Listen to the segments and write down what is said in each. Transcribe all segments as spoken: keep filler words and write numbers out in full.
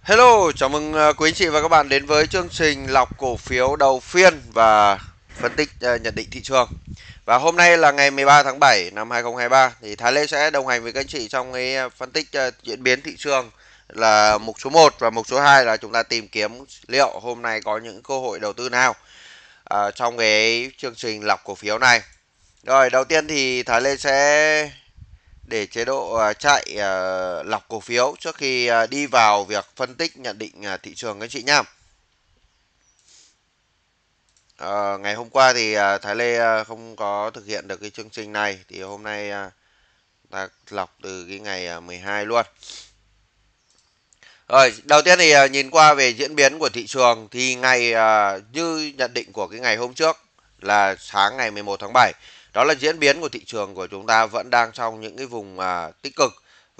Hello, chào mừng ờ, quý anh chị và các bạn đến với chương trình lọc cổ phiếu đầu phiên và phân tích ờ, nhận định thị trường. Và hôm nay là ngày mười ba tháng bảy năm hai không hai ba thì Thái Lê sẽ đồng hành với các anh chị trong cái ờ, phân tích ờ, diễn biến thị trường là mục số một và mục số hai là chúng ta tìm kiếm liệu hôm nay có những cơ hội đầu tư nào ờ, trong cái chương trình lọc cổ phiếu này. Rồi, đầu tiên thì Thái Lê sẽ để chế độ à, chạy à, lọc cổ phiếu trước khi à, đi vào việc phân tích nhận định à, thị trường các chị nhá. Ờ, ngày hôm qua thì à, Thái Lê à, không có thực hiện được cái chương trình này thì hôm nay à, ta lọc từ cái ngày à, mười hai luôn. Rồi, đầu tiên thì à, nhìn qua về diễn biến của thị trường thì ngày à, như nhận định của cái ngày hôm trước là sáng ngày mười một tháng bảy, đó là diễn biến của thị trường của chúng ta vẫn đang trong những cái vùng à, tích cực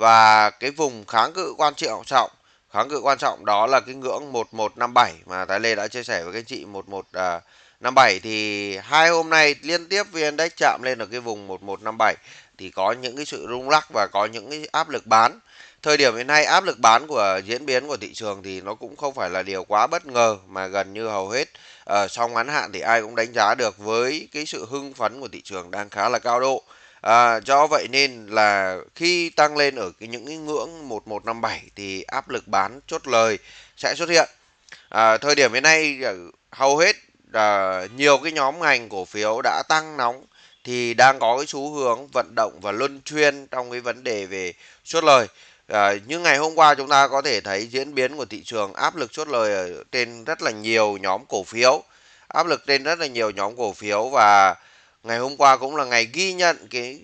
và cái vùng kháng cự quan trọng trọng kháng cự quan trọng đó là cái ngưỡng một một năm bảy mà Thái Lê đã chia sẻ với các chị một một năm bảy. Thì hai hôm nay liên tiếp vê en-Index chạm lên ở cái vùng một một năm bảy thì có những cái sự rung lắc và có những cái áp lực bán. Thời điểm hiện nay áp lực bán của diễn biến của thị trường thì nó cũng không phải là điều quá bất ngờ, mà gần như hầu hết ở trong ngắn hạn thì ai cũng đánh giá được với cái sự hưng phấn của thị trường đang khá là cao độ. À, do vậy nên là khi tăng lên ở cái những cái ngưỡng một một năm bảy thì áp lực bán chốt lời sẽ xuất hiện. À, thời điểm hiện nay hầu hết à, nhiều cái nhóm ngành cổ phiếu đã tăng nóng thì đang có cái xu hướng vận động và luân phiên trong cái vấn đề về chốt lời. À, như ngày hôm qua chúng ta có thể thấy diễn biến của thị trường áp lực chốt lời ở trên rất là nhiều nhóm cổ phiếu, áp lực trên rất là nhiều nhóm cổ phiếu và ngày hôm qua cũng là ngày ghi nhận cái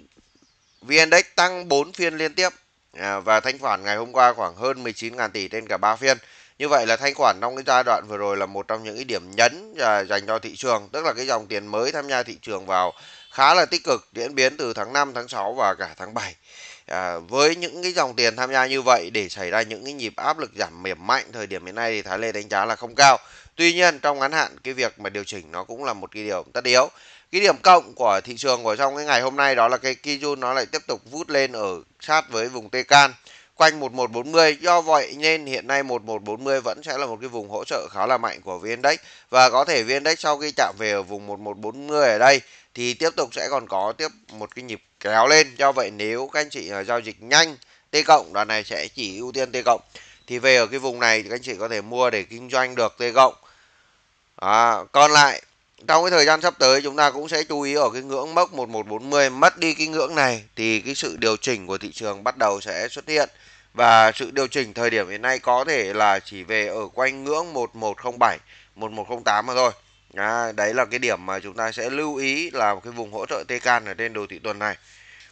vê en-Index tăng bốn phiên liên tiếp, à, và thanh khoản ngày hôm qua khoảng hơn mười chín nghìn tỷ trên cả ba phiên. Như vậy là thanh khoản trong cái giai đoạn vừa rồi là một trong những cái điểm nhấn à, dành cho thị trường, tức là cái dòng tiền mới tham gia thị trường vào khá là tích cực, diễn biến từ tháng năm, tháng sáu và cả tháng bảy. À, với những cái dòng tiền tham gia như vậy để xảy ra những cái nhịp áp lực giảm điểm mạnh thời điểm hiện nay thì Thái Lê đánh giá là không cao. Tuy nhiên trong ngắn hạn cái việc mà điều chỉnh nó cũng là một cái điều tất yếu. Cái điểm cộng của thị trường của trong cái ngày hôm nay đó là cái Kijun nó lại tiếp tục vút lên ở sát với vùng T-can quanh một một bốn mươi. Do vậy nên hiện nay một một bốn mươi vẫn sẽ là một cái vùng hỗ trợ khá là mạnh của vê en-Index, và có thể vê en-Index sau khi chạm về ở vùng một một bốn mươi ở đây thì tiếp tục sẽ còn có tiếp một cái nhịp kéo lên. Do vậy nếu các anh chị giao dịch nhanh T cộng, đoạn này sẽ chỉ ưu tiên T cộng, thì về ở cái vùng này thì các anh chị có thể mua để kinh doanh được T cộng. À, còn lại trong cái thời gian sắp tới chúng ta cũng sẽ chú ý ở cái ngưỡng mốc một một bốn mươi, mất đi cái ngưỡng này thì cái sự điều chỉnh của thị trường bắt đầu sẽ xuất hiện, và sự điều chỉnh thời điểm hiện nay có thể là chỉ về ở quanh ngưỡng một một không bảy, một một không tám mà thôi. À, đấy là cái điểm mà chúng ta sẽ lưu ý là một cái vùng hỗ trợ T-can ở trên đồ thị tuần này.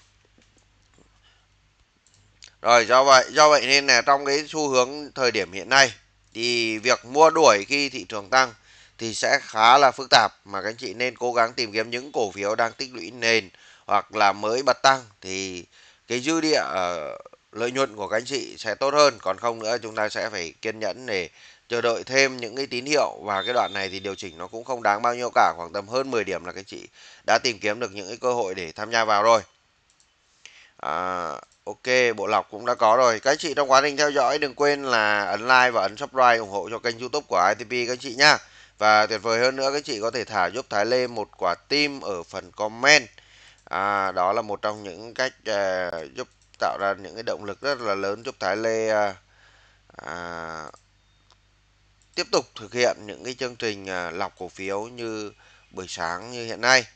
Rồi do vậy do vậy nên là trong cái xu hướng thời điểm hiện nay thì việc mua đuổi khi thị trường tăng thì sẽ khá là phức tạp, mà các anh chị nên cố gắng tìm kiếm những cổ phiếu đang tích lũy nền hoặc là mới bật tăng thì cái dư địa ở lợi nhuận của các anh chị sẽ tốt hơn. Còn không nữa chúng ta sẽ phải kiên nhẫn để chờ đợi thêm những cái tín hiệu, và cái đoạn này thì điều chỉnh nó cũng không đáng bao nhiêu cả, khoảng tầm hơn mười điểm là các anh chị đã tìm kiếm được những cái cơ hội để tham gia vào rồi. À, ok, bộ lọc cũng đã có rồi. Các anh chị trong quá trình theo dõi đừng quên là ấn like và ấn subscribe ủng hộ cho kênh YouTube của i tê pê các anh chị nhá. Và tuyệt vời hơn nữa các anh chị có thể thả giúp Thái Lê một quả tim ở phần comment. À, đó là một trong những cách à, giúp tạo ra những cái động lực rất là lớn giúp Thái Lê à, à, tiếp tục thực hiện những cái chương trình à, lọc cổ phiếu như buổi sáng như hiện nay.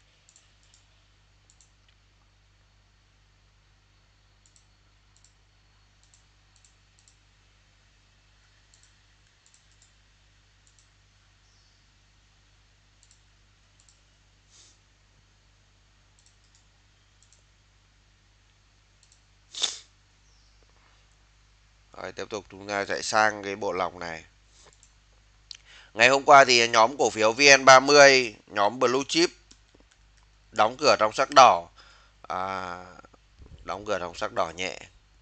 Rồi, tiếp tục chúng ta chạy sang cái bộ lọc này. Ngày hôm qua thì nhóm cổ phiếu vê en ba mươi, nhóm Blue Chip đóng cửa trong sắc đỏ, à, đóng cửa trong sắc đỏ nhẹ.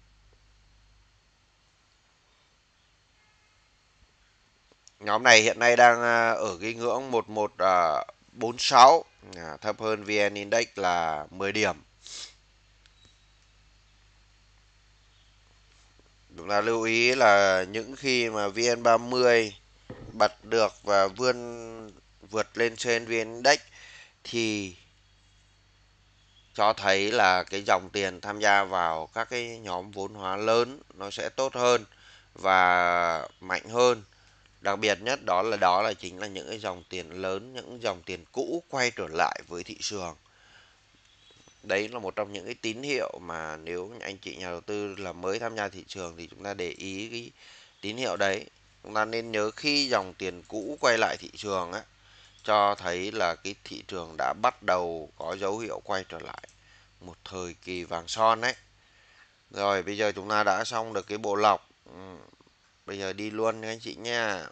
Nhóm này hiện nay đang à, ở cái ngưỡng một một bốn sáu, à, thấp hơn vê en-Index là mười điểm. Chúng ta lưu ý là những khi mà vê en ba mươi bật được và vươn vượt lên trên vê en Index thì cho thấy là cái dòng tiền tham gia vào các cái nhóm vốn hóa lớn nó sẽ tốt hơn và mạnh hơn. Đặc biệt nhất đó là đó là chính là những cái dòng tiền lớn, những dòng tiền cũ quay trở lại với thị trường. Đấy là một trong những cái tín hiệu mà nếu anh chị nhà đầu tư là mới tham gia thị trường thì chúng ta để ý cái tín hiệu đấy. Chúng ta nên nhớ khi dòng tiền cũ quay lại thị trường á, cho thấy là cái thị trường đã bắt đầu có dấu hiệu quay trở lại một thời kỳ vàng son đấy. Rồi bây giờ chúng ta đã xong được cái bộ lọc. Ừ, bây giờ đi luôn anh chị nha.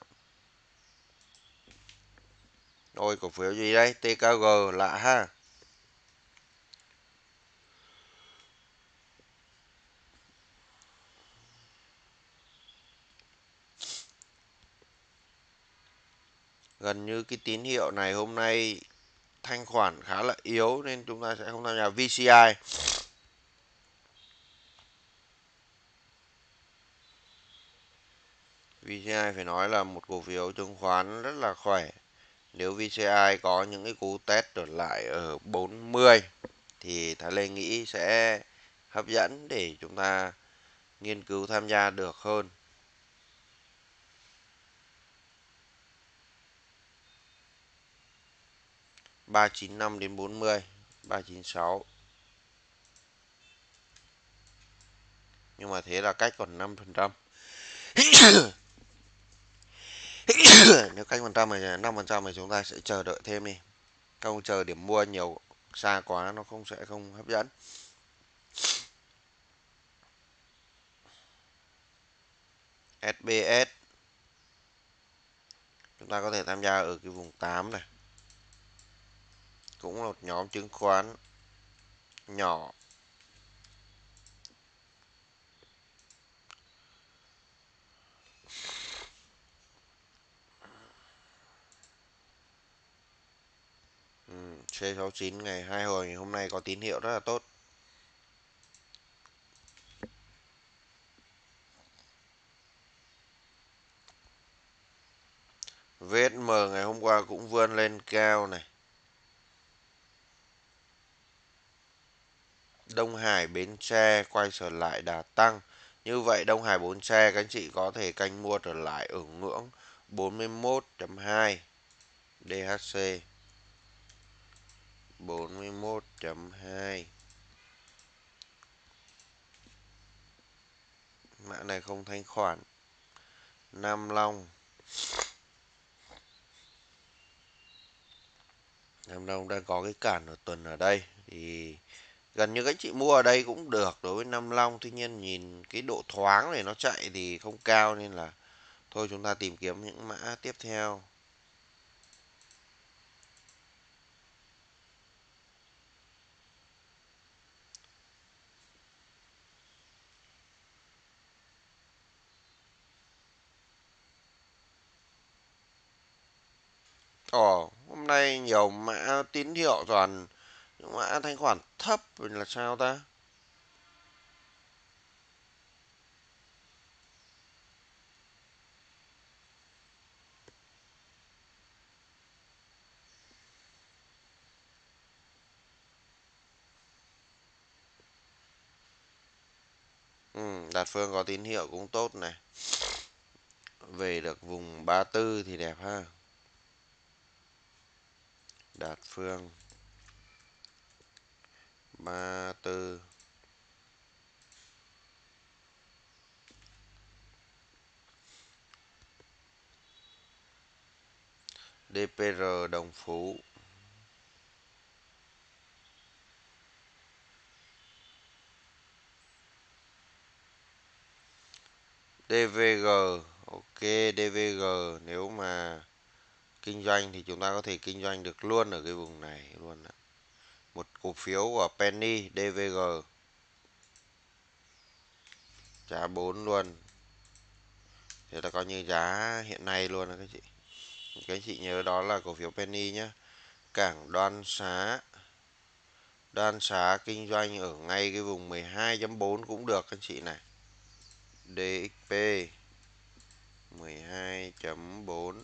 Ôi cổ phiếu gì đây? tê ca giê lạ ha. Gần như cái tín hiệu này hôm nay thanh khoản khá là yếu nên chúng ta sẽ không tham gia. vê xê i. vê xê i phải nói là một cổ phiếu chứng khoán rất là khỏe. Nếu vê xê i có những cái cú test trở lại ở bốn mươi thì Thái Lê nghĩ sẽ hấp dẫn để chúng ta nghiên cứu tham gia được hơn. ba chín năm đến bốn mươi, ba chín sáu. Nhưng mà thế là cách còn năm phần trăm. Nếu cách phần trăm này năm phần trăm thì chúng ta sẽ chờ đợi thêm đi. Không chờ điểm mua nhiều xa quá nó không sẽ không hấp dẫn. ét bê ét chúng ta có thể tham gia ở cái vùng tám này. Cũng là một nhóm chứng khoán nhỏ. Ừ, xê sáu chín ngày hai hồi hôm nay có tín hiệu rất là tốt. vê ét em ngày hôm qua cũng vươn lên cao này. Đông Hải Bến Tre quay trở lại đà tăng. Như vậy Đông Hải Bến Tre các anh chị có thể canh mua trở lại ở ngưỡng bốn mươi mốt chấm hai đê hát xê. bốn mươi mốt chấm hai. Mã này không thanh khoản. Nam Long. Nam Long đang có cái cản ở tuần ở đây thì gần như các chị mua ở đây cũng được đối với Nam Long. Tuy nhiên nhìn cái độ thoáng này nó chạy thì không cao nên là thôi chúng ta tìm kiếm những mã tiếp theo. Ồ, hôm nay nhiều mã tín hiệu toàn những mã thanh khoản thấp rồi là sao ta? Ừ, Đạt Phương có tín hiệu cũng tốt này. Về được vùng ba mươi tư thì đẹp ha. Đạt Phương ba mươi tư. đê pê rờ Đồng Phú. đê vê giê. Ok, đê vê giê nếu mà kinh doanh thì chúng ta có thể kinh doanh được luôn ở cái vùng này luôn đó. Một cổ phiếu của Penny đê vê giê giá bốn luôn. Thế là coi như giá hiện nay luôn đó các chị. Các anh chị nhớ đó là cổ phiếu Penny nhé. Cảng Đoan Xá. Đoan Xá kinh doanh ở ngay cái vùng mười hai chấm bốn cũng được các anh chị này. đê ích pê mười hai chấm bốn.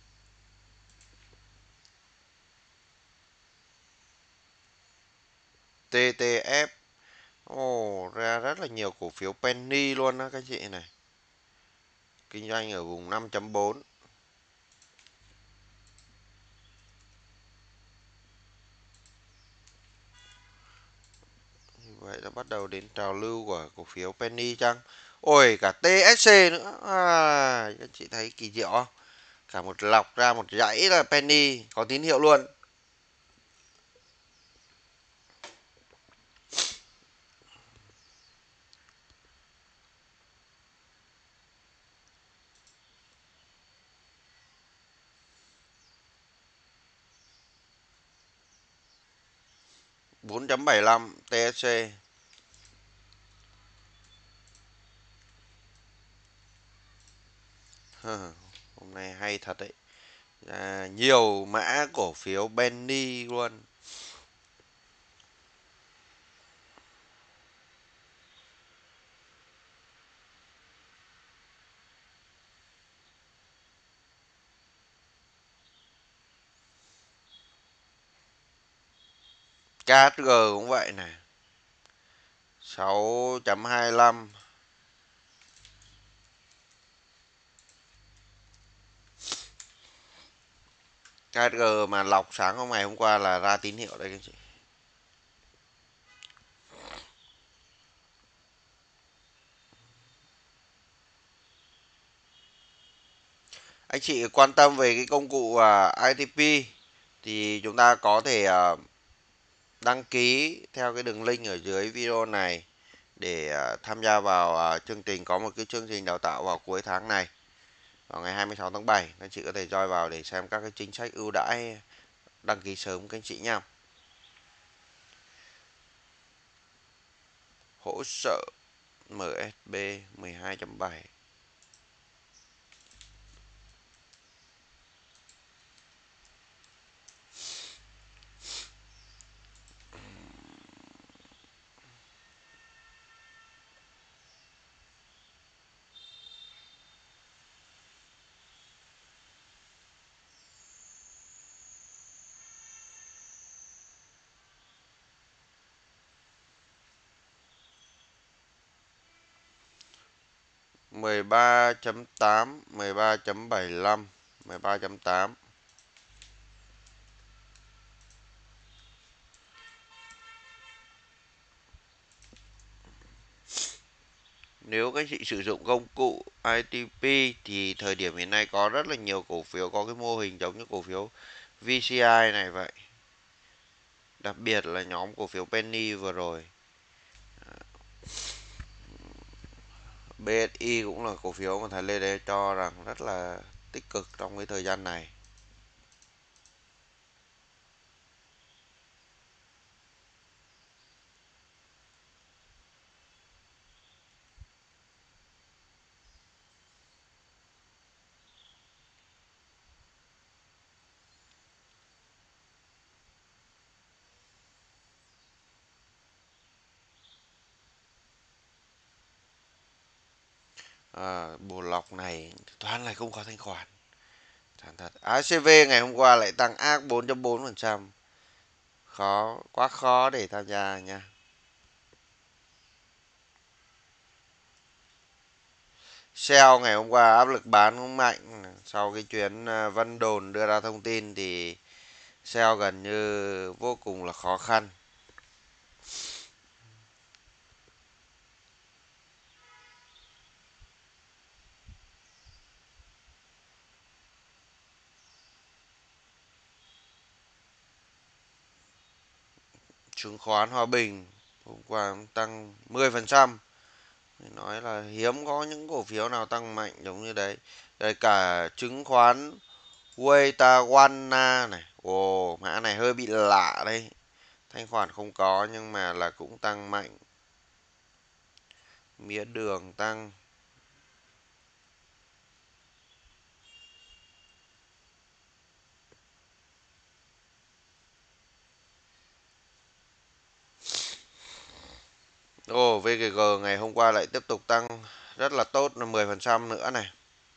tê tê ép. Ồ, ra rất là nhiều cổ phiếu penny luôn đó các chị này. Kinh doanh ở vùng năm chấm bốn. Như vậy đã bắt đầu đến trào lưu của cổ phiếu penny chăng? Ôi, cả tê ét xê nữa. À, các chị thấy kỳ diệu không? Cả một lọc ra một dãy là penny, có tín hiệu luôn. bốn chấm bảy lăm tê ét xê. Hôm nay hay thật đấy. À, nhiều mã cổ phiếu penny luôn. ca hát giê cũng vậy này. sáu chấm hai lăm. ca hát giê mà lọc sáng hôm ngày hôm qua là ra tín hiệu đây các chị. Anh chị quan tâm về cái công cụ à, i tê pê thì chúng ta có thể à, đăng ký theo cái đường link ở dưới video này để à, tham gia vào à, chương trình, có một cái chương trình đào tạo vào cuối tháng này, vào ngày hai mươi sáu tháng bảy. Các chị có thể join vào để xem các cái chính sách ưu đãi, đăng ký sớm các anh chị nha. Hỗ trợ em ét bê mười hai chấm bảy. mười ba chấm tám, mười ba chấm bảy lăm, mười ba chấm tám. Nếu các chị sử dụng công cụ i tê pê thì thời điểm hiện nay có rất là nhiều cổ phiếu có cái mô hình giống như cổ phiếu vê xê i này vậy. Đặc biệt là nhóm cổ phiếu penny vừa rồi. bê ét i cũng là cổ phiếu mà thầy Lê Đê cho rằng rất là tích cực trong cái thời gian này. À, bộ lọc này toán này không có thanh khoản. Thẳng thật. ác xê vê ngày hôm qua lại tăng ác bốn chấm bốn phần trăm. Khó, quá khó để tham gia nha. Shell ngày hôm qua áp lực bán cũng mạnh. Sau cái chuyến à, Vân Đồn đưa ra thông tin thì Shell gần như vô cùng là khó khăn. Chứng khoán Hòa Bình hôm qua cũng tăng mười phần trăm. Nói là hiếm có những cổ phiếu nào tăng mạnh giống như đấy. Rồi cả chứng khoán Wetawana này. Ồ, mã này hơi bị lạ đây. Thanh khoản không có nhưng mà là cũng tăng mạnh. Mía đường tăng. Ồ, vê giê giê ngày hôm qua lại tiếp tục tăng rất là tốt, là mười phần trăm nữa này.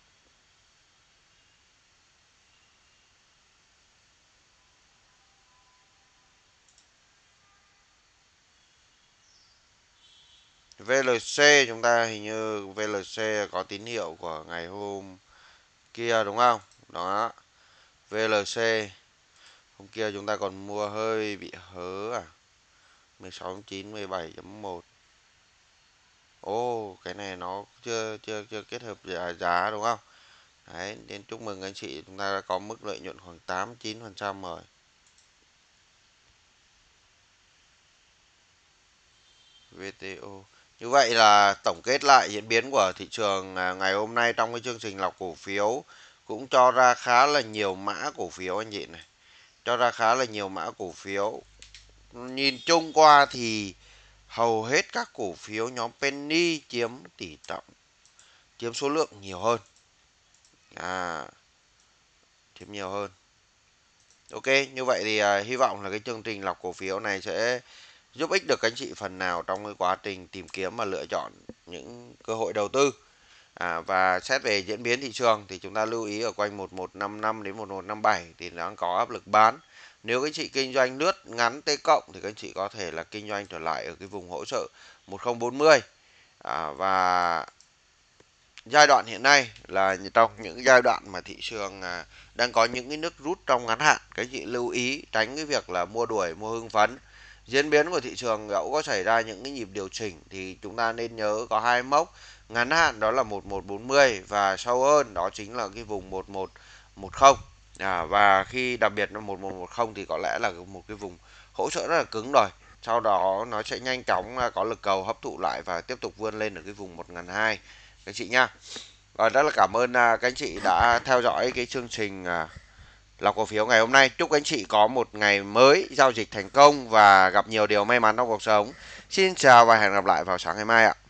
vê lờ xê chúng ta hình như vê lờ xê có tín hiệu của ngày hôm kia đúng không? Đó, vê lờ xê hôm kia chúng ta còn mua hơi bị hớ à. mười sáu chấm chín, mười bảy chấm một. Ồ, oh, cái này nó chưa chưa chưa kết hợp giá, giá đúng không? Đấy, nên chúc mừng anh chị, chúng ta đã có mức lợi nhuận khoảng tám chín phần trăm rồi. vê tê o. Như vậy là tổng kết lại diễn biến của thị trường ngày hôm nay trong cái chương trình lọc cổ phiếu cũng cho ra khá là nhiều mã cổ phiếu anh chị này. Cho ra khá là nhiều mã cổ phiếu. Nhìn chung qua thì hầu hết các cổ phiếu nhóm penny chiếm tỷ trọng, chiếm số lượng nhiều hơn. À, chiếm nhiều hơn. Ok, như vậy thì uh, hy vọng là cái chương trình lọc cổ phiếu này sẽ giúp ích được các anh chị phần nào trong cái quá trình tìm kiếm và lựa chọn những cơ hội đầu tư. À, và xét về diễn biến thị trường thì chúng ta lưu ý ở quanh một một năm năm đến một một năm bảy thì đang có áp lực bán. Nếu các anh chị kinh doanh lướt ngắn T cộng thì các anh chị có thể là kinh doanh trở lại ở cái vùng hỗ trợ một không bốn không. À, và giai đoạn hiện nay là trong những giai đoạn mà thị trường à, đang có những cái nước rút trong ngắn hạn, các chị lưu ý tránh cái việc là mua đuổi, mua hưng phấn. Diễn biến của thị trường dẫu có xảy ra những cái nhịp điều chỉnh thì chúng ta nên nhớ có hai mốc ngắn hạn, đó là một một bốn không và sâu hơn đó chính là cái vùng một một một không. À, và khi đặc biệt là một một một không thì có lẽ là một cái vùng hỗ trợ rất là cứng rồi. Sau đó nó sẽ nhanh chóng à, có lực cầu hấp thụ lại và tiếp tục vươn lên ở cái vùng một nghìn hai trăm các chị nha. Và rất là cảm ơn à, các anh chị đã theo dõi cái chương trình à, lọc cổ phiếu ngày hôm nay. Chúc các anh chị có một ngày mới giao dịch thành công và gặp nhiều điều may mắn trong cuộc sống. Xin chào và hẹn gặp lại vào sáng ngày mai ạ.